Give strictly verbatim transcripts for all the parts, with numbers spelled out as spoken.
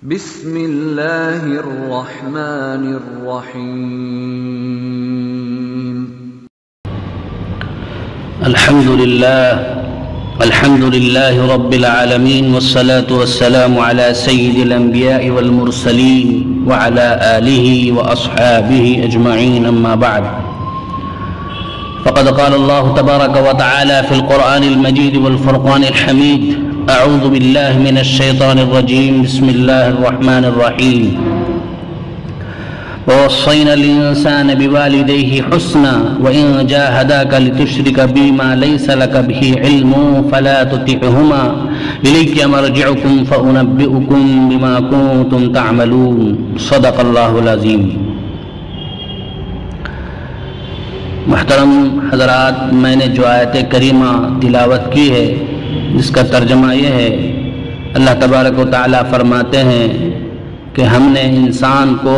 بسم اللہ الرحمن الرحیم الحمد لله الحمد لله رب العالمين والصلاة والسلام على سيد الأنبياء والمرسلين وعلى آله وأصحابه أجمعين أما بعد فقد قال الله تبارك وتعالى في القرآن المجيد والفرقان الحميد أعوذ بالله من الشيطان الرجيم بسم الله الرحمن الرحيم ووصينا الإنسان بوالديه حسنا وإن جاهداك لتشرك بي ما ليس لك به علم فلا تطعهما إليك مرجعكم فأنبئكم بما كنتم تعملون صدق الله العظيم. محترم حضرات، میں نے جو آیت کریمہ تلاوت کی ہے جس کا ترجمہ یہ ہے، اللہ تبارک و تعالیٰ فرماتے ہیں کہ ہم نے انسان کو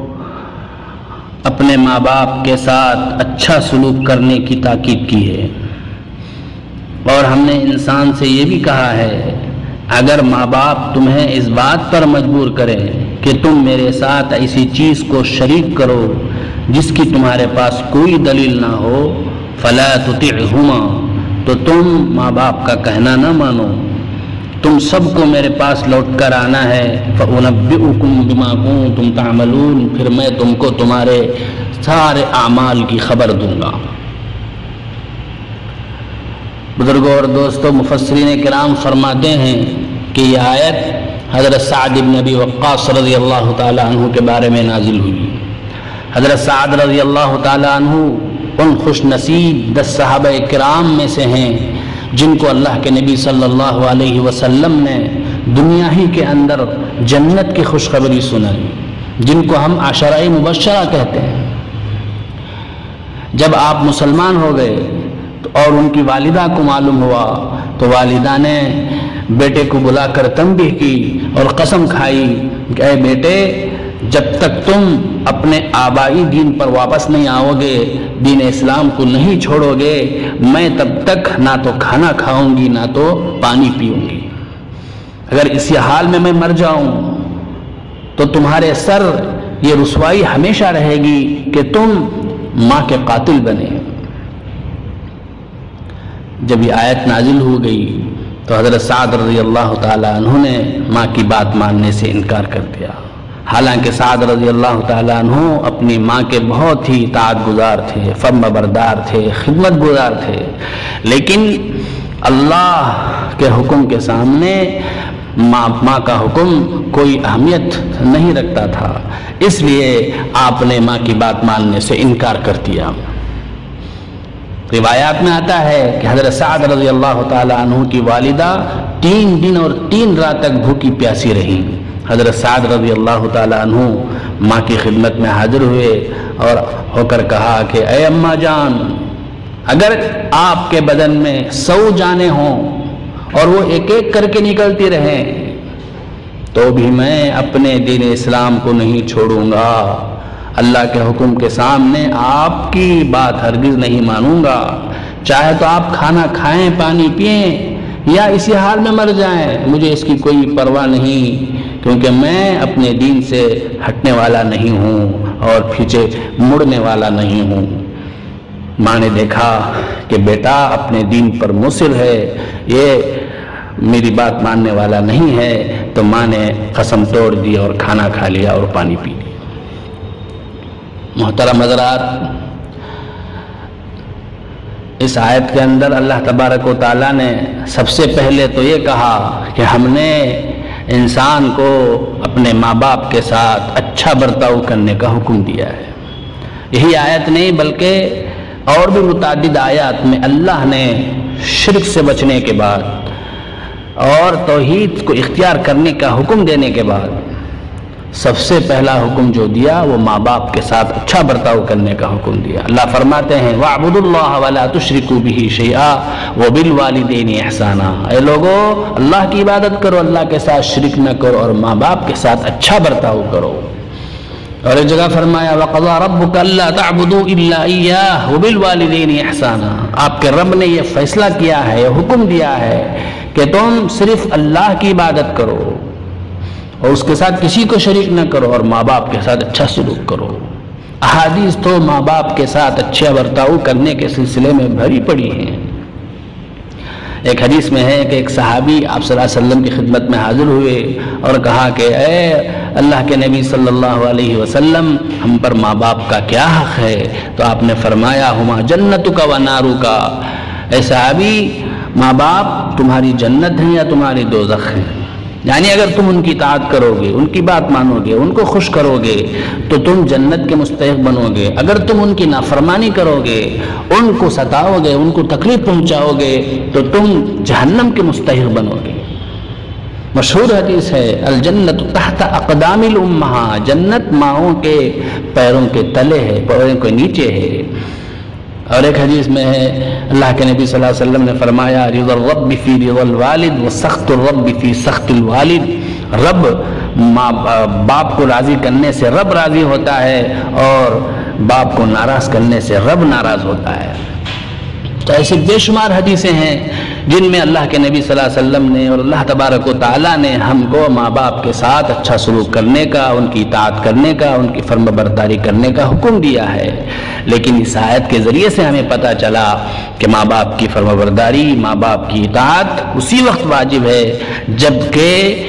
اپنے ماں باپ کے ساتھ اچھا سلوک کرنے کی تاکید کی ہے، اور ہم نے انسان سے یہ بھی کہا ہے اگر ماں باپ تمہیں اس بات پر مجبور کریں کہ تم میرے ساتھ ایسی چیز کو شریک کرو جس کی تمہارے پاس کوئی دلیل نہ ہو فلا تطعهما، تو تم ماں باپ کا کہنا نہ مانو، تم سب کو میرے پاس لوٹ کر آنا ہے. فَأُنَبِّئُكُمْ بِمَا كُنتُمْ تَعْمَلُونَ، پھر میں تم کو تمہارے سارے اعمال کی خبر دوں گا. بزرگوں اور دوستوں، مفسرین کرام فرماتے ہیں کہ یہ آیت حضرت سعد بن ابی وقاص رضی اللہ تعالی عنہ کے بارے میں نازل ہوئی. حضرت سعد رضی اللہ تعالی عنہ ان خوش نصیب دس صحابہ کرام میں سے ہیں جن کو اللہ کے نبی صلی اللہ علیہ وسلم نے دنیا ہی کے اندر جنت کی خوشخبری سنائی، جن کو ہم عشرہ مبشرہ کہتے ہیں. جب آپ مسلمان ہو گئے اور ان کی والدہ کو معلوم ہوا تو والدہ نے بیٹے کو بلا کر تنبیہ کی اور قسم کھائی کہ اے بیٹے، جب تک تم اپنے آبائی دین پر واپس نہیں آؤ گے، دین اسلام کو نہیں چھوڑو گے، میں تب تک نہ تو کھانا کھاؤں گی نہ تو پانی پیوں گی. اگر اسی حال میں میں مر جاؤں تو تمہارے سر یہ رسوائی ہمیشہ رہے گی کہ تم ماں کے قاتل بنے. جب یہ آیت نازل ہو گئی تو حضرت سعد رضی اللہ تعالی عنہ نے ماں کی بات ماننے سے انکار کر دیا. حالانکہ سعد رضی اللہ تعالیٰ عنہ اپنی ماں کے بہت ہی اطاعت گزار تھے، فرما بردار تھے، خدمت گزار تھے، لیکن اللہ کے حکم کے سامنے ماں ماں کا حکم کوئی اہمیت نہیں رکھتا تھا، اس لیے آپ نے ماں کی بات ماننے سے انکار کر دیا. روایات میں آتا ہے کہ حضرت سعد رضی اللہ تعالیٰ عنہ کی والدہ تین دن اور تین رات تک بھوکی پیاسی رہی. حضرت سعد رضی اللہ تعالیٰ عنہ ماں کی خدمت میں حاضر ہوئے اور ہو کر کہا کہ اے اماں جان، اگر آپ کے بدن میں سو جانیں ہوں اور وہ ایک ایک کر کے نکلتی رہیں تو بھی میں اپنے دین اسلام کو نہیں چھوڑوں گا. اللہ کے حکم کے سامنے آپ کی بات ہرگز نہیں مانوں گا، چاہے تو آپ کھانا کھائیں، پانی پئیں یا اسی حال میں مر جائیں، مجھے اس کی کوئی پرواہ نہیں، کیونکہ میں اپنے دین سے ہٹنے والا نہیں ہوں اور پیچھے مڑنے والا نہیں ہوں. ماں نے دیکھا کہ بیٹا اپنے دین پر مصر ہے، یہ میری بات ماننے والا نہیں ہے، تو ماں نے قسم توڑ دی اور کھانا کھا لیا اور پانی پی لیا. محترم حضرات، اس آیت کے اندر اللہ تبارک و تعالیٰ نے سب سے پہلے تو یہ کہا کہ ہم نے انسان کو اپنے ماں باپ کے ساتھ اچھا برتاؤ کرنے کا حکم دیا ہے. یہی آیت نہیں بلکہ اور بھی متعدد آیات میں اللہ نے شرک سے بچنے کے بعد اور توحید کو اختیار کرنے کا حکم دینے کے بعد سب سے پہلا حکم جو دیا وہ ماں باپ کے ساتھ اچھا برتاؤ کرنے کا حکم دیا. اللہ فرماتے ہیں وَاعْبُدُوا اللَّهَ وَلَا تُشْرِكُوا بِهِ شَيْئًا وَبِالْوَالِدَيْنِ إِحْسَانًا، اے لوگو اللہ کی عبادت کرو، اللہ کے ساتھ شرک نہ کرو اور ماں باپ کے ساتھ اچھا برتاؤ کرو. اور ایک جگہ فرمایا وَقَضَىٰ رَبُّكَ أَلَّا تَعْبُدُوا إِلَّا إِيَّاهُ وَبِالْوَالِدَيْنِ إِحْسَانًا، آپ کے رب نے یہ فیصلہ کیا ہے، یہ حکم دیا ہے کہ تم صرف اللہ کی عبادت کرو اور اس کے ساتھ کسی کو شریک نہ کرو، اور ماں باپ کے ساتھ اچھا سلوک کرو۔ احادیث تو ماں باپ کے ساتھ اچھا برتاؤ کرنے کے سلسلے میں بھری پڑی ہیں۔ ایک حدیث میں ہے کہ ایک صحابی آپ صلی اللہ علیہ وسلم کی خدمت میں حاضر ہوئے اور کہا کہ اے اللہ کے نبی صلی اللہ علیہ وسلم، ہم پر ماں باپ کا کیا حق ہے؟ تو آپ نے فرمایا ہما جنتک و نارک، اے صحابی ماں باپ تمہاری جنت ہیں یا تمہاری دوزخ ہیں؟ یعنی اگر تم ان کی اطاعت کرو گے، ان کی بات مانو گے، ان کو خوش کرو گے تو تم جنت کے مستحق بنو گے، اگر تم ان کی نافرمانی کرو گے، ان کو ستاؤ گے، ان کو تکلیف پہنچاؤ گے تو تم جہنم کے مستحق بنو گے۔ مشہور حدیث ہے الجنت تحت اقدام الامہات، جنت ماؤں کے پیروں کے تلے ہے، پیروں کے نیچے ہے۔ اور ایک حدیث میں ہے اللہ کے نبی صلی اللہ علیہ وسلم نے فرمایا رضا الرب فی رضا الوالد و سخط الرب فی سخط الوالد، رب ماں باپ کو راضی کرنے سے رب راضی ہوتا ہے اور باپ کو ناراض کرنے سے رب ناراض ہوتا ہے۔ تو ایسی بے شمار حدیثیں ہیں جن میں اللہ کے نبی صلی اللہ علیہ وسلم نے اور اللہ تبارک و تعالیٰ نے ہم کو ماں باپ کے ساتھ اچھا سلوک کرنے کا، ان کی اطاعت کرنے کا، ان کی فرما برداری کرنے کا حکم دیا ہے۔ لیکن اس آیت کے ذریعے سے ہمیں پتہ چلا کہ ماں باپ کی فرما برداری، ماں باپ کی اطاعت اسی وقت واجب ہے جب کہ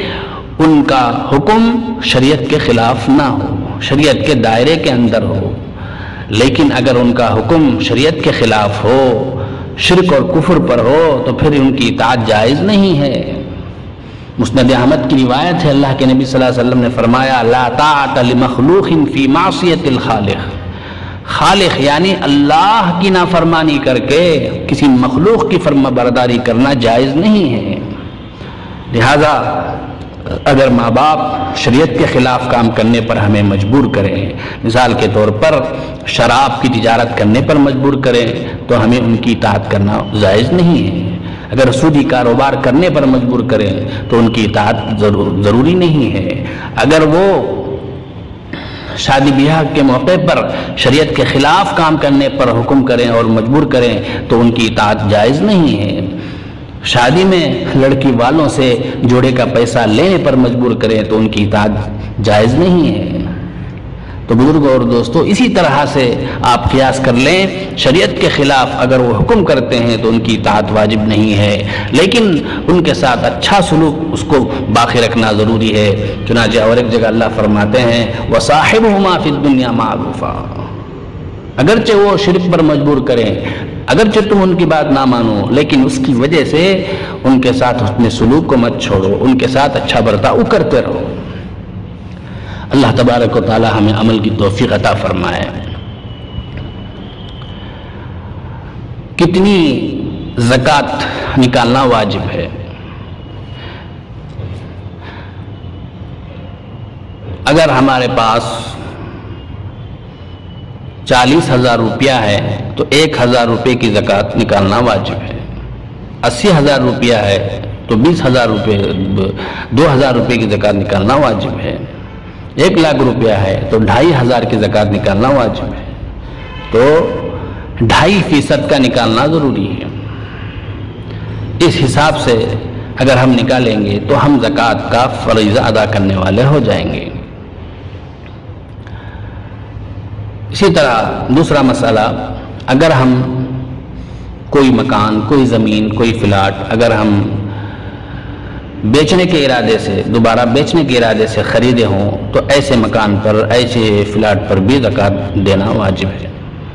ان کا حکم شریعت کے خلاف نہ ہو، شریعت کے دائرے کے اندر ہو۔ لیکن اگر ان کا حکم شریعت کے خلاف ہو، شرک اور کفر پر ہو، تو پھر ان کی اطاعت جائز نہیں ہے۔ مسند احمد کی روایت ہے اللہ کے نبی صلی اللہ علیہ وسلم نے فرمایا لا طاعت لمخلوق فی معصیت الخالق، خالق یعنی اللہ کی نافرمانی کر کے کسی مخلوق کی فرما برداری کرنا جائز نہیں ہے۔ لہذا اگر ماں باپ شریعت کے خلاف کام کرنے پر ہمیں مجبور کریں، مثال کے طور پر شراب کی تجارت کرنے پر مجبور کریں، تو ہمیں ان کی اطاعت کرنا جائز نہیں ہے۔ اگر سودی کاروبار کرنے پر مجبور کریں تو ان کی اطاعت ضرور ضروری نہیں ہے۔ اگر وہ شادی بیاہ کے موقع پر شریعت کے خلاف کام کرنے پر حکم کریں اور مجبور کریں تو ان کی اطاعت جائز نہیں ہے۔ شادی میں لڑکی والوں سے جوڑے کا پیسہ لینے پر مجبور کریں تو ان کی اطاعت جائز نہیں ہے۔ تو بزرگوں اور دوستو، اسی طرح سے آپ قیاس کر لیں، شریعت کے خلاف اگر وہ حکم کرتے ہیں تو ان کی اطاعت واجب نہیں ہے، لیکن ان کے ساتھ اچھا سلوک اس کو باقی رکھنا ضروری ہے۔ چنانچہ اور ایک جگہ اللہ فرماتے ہیں وَصَاحِبْهُمَا فِي الدُّنْيَا مَعْرُوفًا، اگرچہ وہ شرک پر مجبور کریں، اگرچہ تم ان کی بات نہ مانو، لیکن اس کی وجہ سے ان کے ساتھ حسن سلوک کو مت چھوڑو، ان کے ساتھ اچھا برتاؤ کرتے رہو۔ اللہ تبارک و تعالی ہمیں عمل کی توفیق عطا فرمائے۔ کتنی زکوٰۃ نکالنا واجب ہے؟ اگر ہمارے پاس چالیس ہزار روپیہ ہے تو ایک ہزار روپے کی زکوٰۃ نکالنا واجب ہے۔ اسی ہزار روپیہ ہے تو بیس ہزار روپے دو ہزار روپے کی زکوٰۃ نکالنا واجب ہے۔ ایک لاکھ روپیہ ہے تو ڈھائی ہزار کی زکوٰۃ نکالنا واجب ہے، تو ڈھائی فیصد کا نکالنا ضروری ہے۔ اس حساب سے اگر ہم نکالیں گے تو ہم زکوٰۃ کا فریضہ ادا کرنے والے ہو جائیں گے۔ اسی طرح دوسرا مسئلہ، اگر ہم کوئی مکان، کوئی زمین، کوئی فلاٹ اگر ہم بیچنے کے ارادے سے، دوبارہ بیچنے کے ارادے سے خریدے ہوں تو ایسے مکان پر، ایسے فلاٹ پر بھی زکوٰۃ دینا واجب ہے۔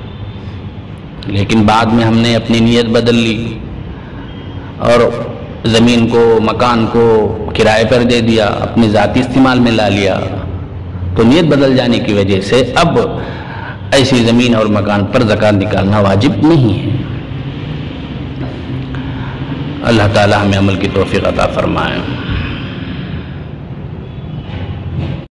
لیکن بعد میں ہم نے اپنی نیت بدل لی اور زمین کو، مکان کو کرائے پر دے دیا، اپنی ذاتی استعمال میں لا لیا، تو نیت بدل جانے کی وجہ سے اب ایسی زمین اور مکان پر زکوٰۃ نکالنا واجب نہیں ہے۔ اللہ تعالی ہمیں عمل کی توفیق عطا فرمائے۔